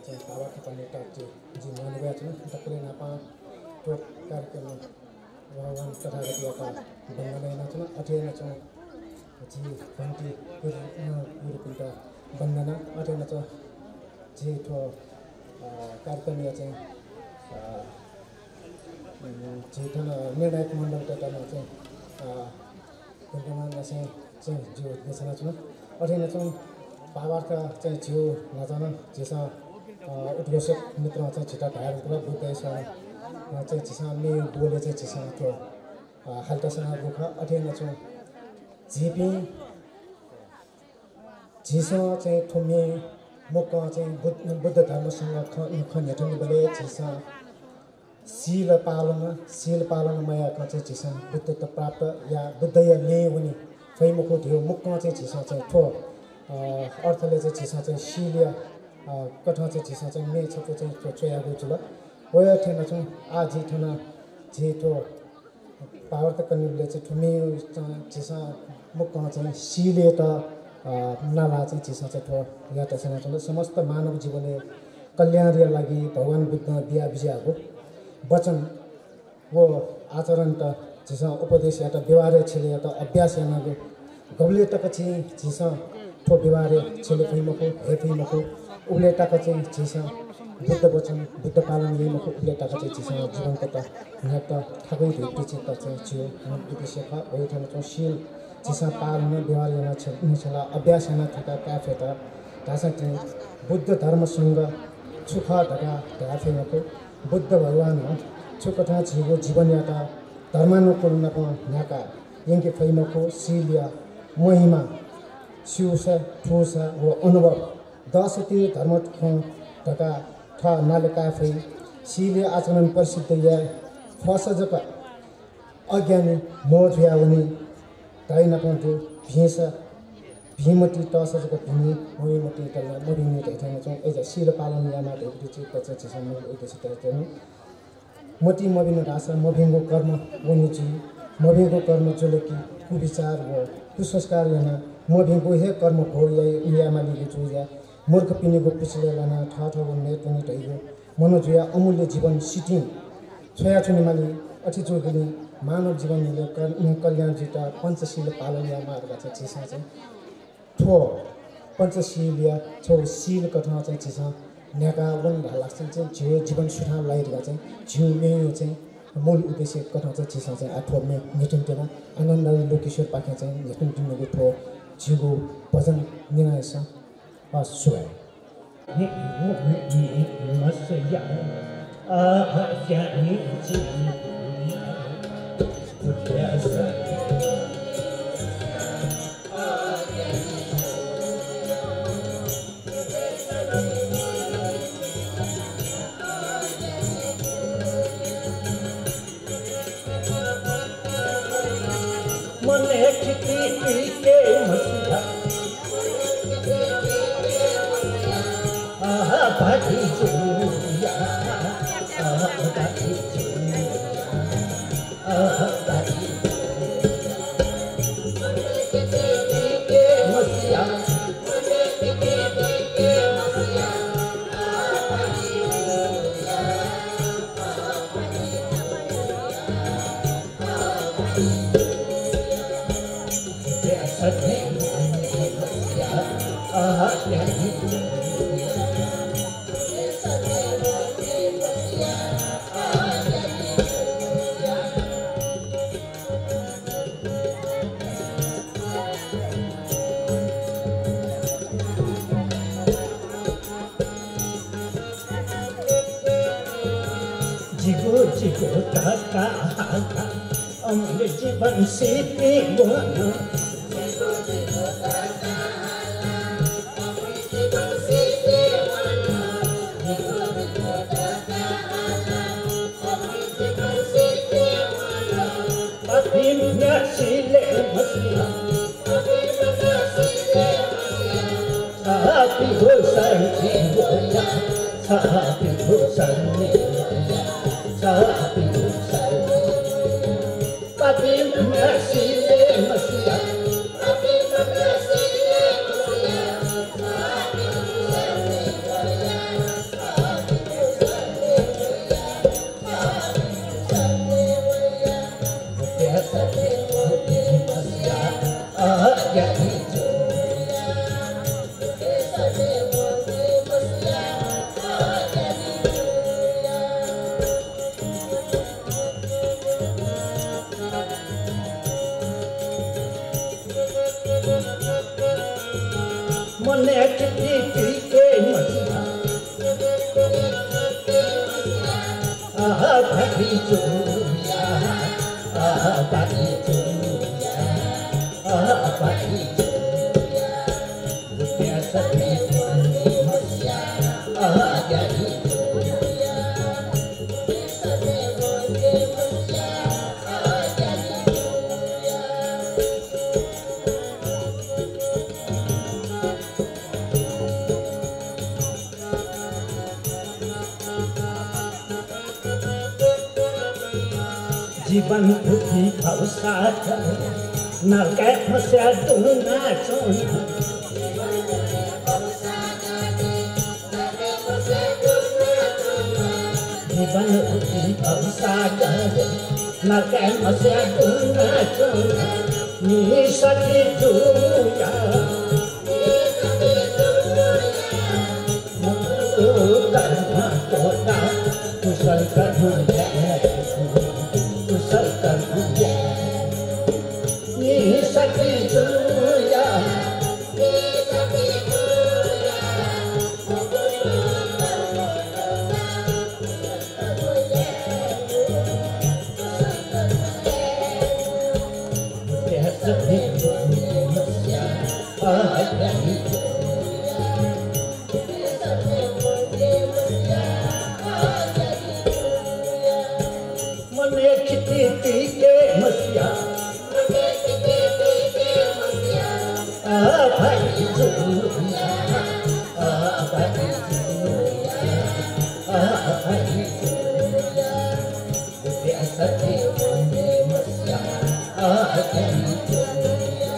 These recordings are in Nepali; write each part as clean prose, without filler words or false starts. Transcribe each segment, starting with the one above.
चाहिँ भावार्थ गर्ने टाइपले जिम्माउनु गएको छ तपाईँले नापा त्यो कार्यक्रम भगवान तथागतका वन्दना नाच्न अठे नाच्न जी घन्टी गुरुकुलका वन्दना अठे नाच्न जी ठो कार्यक्रम चाहिँ जी ठन निर्णायक मण्डलका चाहिँ गुरुकुलमा चाहिँ जो देशना छन् अठे नाच्न भावार्थ चाहिँ जिउ नजान जेसँग उद्घोषक मित्रमा चाहिँ छिटा भाइहरू पुरा बुझ्दैछ चाहिँ चिसँग मे बोले चाहिँ चिसँग त्यो हाल्टासँग रुख अठे नचौँ झिपी झिसँग चाहिँ ठुम्मी मुख चाहिँ बुद्ध धर्मसँग खन्याठन बोले झिसँग शील पालन मायाको चाहिँ झिसँग बुद्धत्व प्राप्त या बुद्ध या ले हुने फैमुखको ढेउ मुख चाहिँ झिसँग चाहिँ ठो अर्थले चाहिँ झिसँग चाहिँ शील कठा चाहिँ झिसँग चाहिँ मे छको चाहिँ चोयागो जुल वया ठेना छौँ आजी ठेना जेठो पावर त कन्युले चाहिँ ठुमे चिसा मुख चाहिँ सिले त नाला चाहिँ चिसा चाहिँ ठो या त सेना समस्त मानव जीवनले कल्याणका लागि भगवान बुद्ध दिया बिजाको वचन वो आचरण त चिसा उपदेश या त व्यवहार छेले या त अभ्यास यानाको गौले त पछि चिसा ठो व्यवहार छेले फैमको हे फैमको उले त चाहिँ चिसा बुद्ध वचन बुद्ध पालन लिनु खुबले टाका चाहिँ चिसँग जीवनको त यहाँ त ठगै भेटी चित्त चाहिँ छियो उद्देश्य हो ठाउँ चाहिँ शील चिसा पालन व्यवहार यहाँ छला अभ्यास यहाँ थका काफे त तासा चाहिँ बुद्ध धर्मसँग सुख ढका ढाफेको बुद्ध भगवान हो छुकठा छिगो जीवन या त धर्मानुकूलनको नाका यङ्के फैमको शील या महिमा शिवस ठोस व अनुभव 10 धर्म ढका नाले काफे शीले आचरण प्रसिद्ध या फसजक अज्ञानी मोझ्या हुने दाइनपन्थु भेष भीमती टसजक भिनी मोहिमती टल्ला मोहिनी ढैठाने चाहिँ एज शील पालन यामा ढेउटी चाहिँ पचाछि सम्म उद्देश्य त्यहाँ मोती मबिन रासा मभिङ्गो कर्म वनिची मभिङ्गो कर्म चोलेकी कुविचार हो कुसंस्कार याना मभिङ्गो हे कर्म हो या मालिगे चोया मूर्ख पिनेको पिछले लाना ठाठो नेट पनि ढैगो मनोजुया अमूल्य जीवन सिटिङ छोयाछुनीमाली अठिचोगिनी मानव जीवनले कल्याण जिता पञ्चशील पालन या मार्ग चाहिँ चिसा चाहिँ ठो पञ्चशील या छौ शील कथा चाहिँ चिसा न्याका वन लाग्छ चाहिँ जिउ जीवन सुधार लाइरहेको चाहिँ जिउ मेयो चाहिँ मूल उद्देश्य कथा चाहिँ चिसा चाहिँ आठो मेटिन्टेन आनन्द लोकेश्वर पाखे चाहिँ मेटिन्टेनको ठो जिउको भजन निनायस सुय जीवन से मने चिट्ठी के मसिया भाई चूड़िया भाई चूड़िया भाई चूड़िया रुपया सभी मसिया गई चूड़िया सभी मसिया जीवन दुखी भवसाथ नरकै फस्या दुना चोना जीवन दुखी भवसाथ नरकै फस्या दुना चोना नी सकी दुया कर्मा तोता कुशल कर्म सखी जुया मने खिती के मसिया भाई चूड़िया भाई चूड़िया भाई चूड़िया रुपया सखी मसिया गई चूड़िया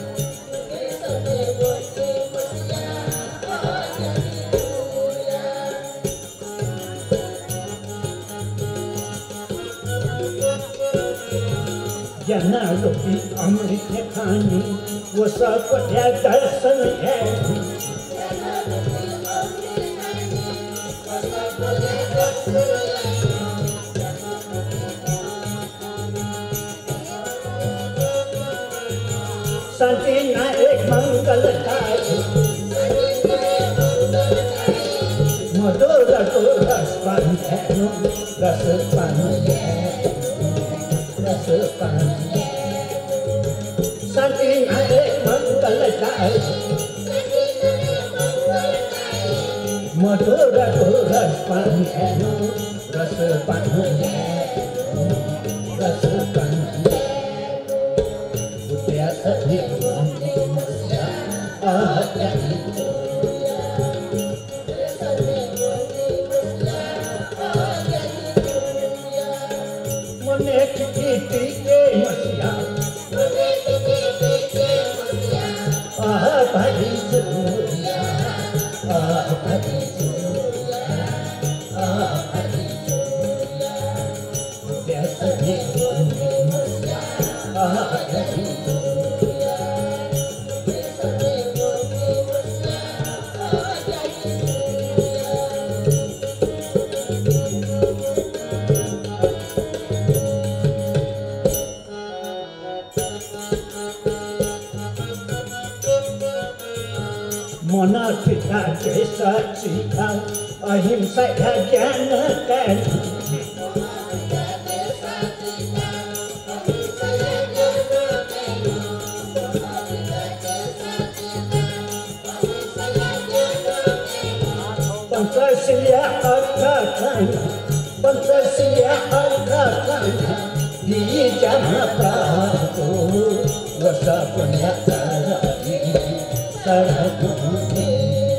जना रुपी अमृत खानी वो सब दर्शन है शांति न एक मंगल मधुर रस पान शांति न एक मंगल मधुर रस पान रुपया सभी मसिया गई मने चिट्ठी के मसिया भाई चूड़िया भाई चूड़िया भाई चूड़िया रुपया सभी मसिया गई मना पिता के सचिता अहिंसा ज्ञान कर पंचशिल्या अर्घ बीजा प्राप्तो वस पुण्यकरायि सरभूमि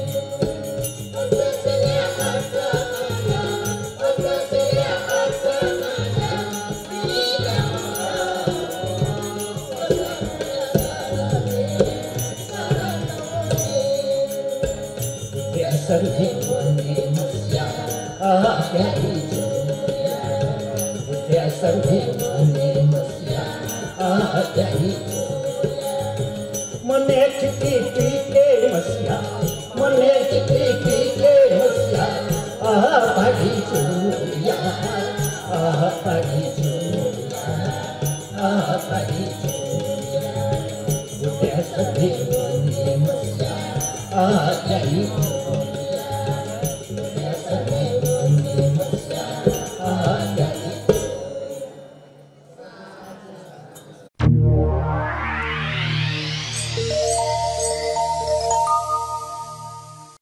मने चिट्ठी के मसिया मने चिट्ठी के मसिया भाई चूड़िया भाई चूड़िया भाई चूड़िया सभी मसिया पारी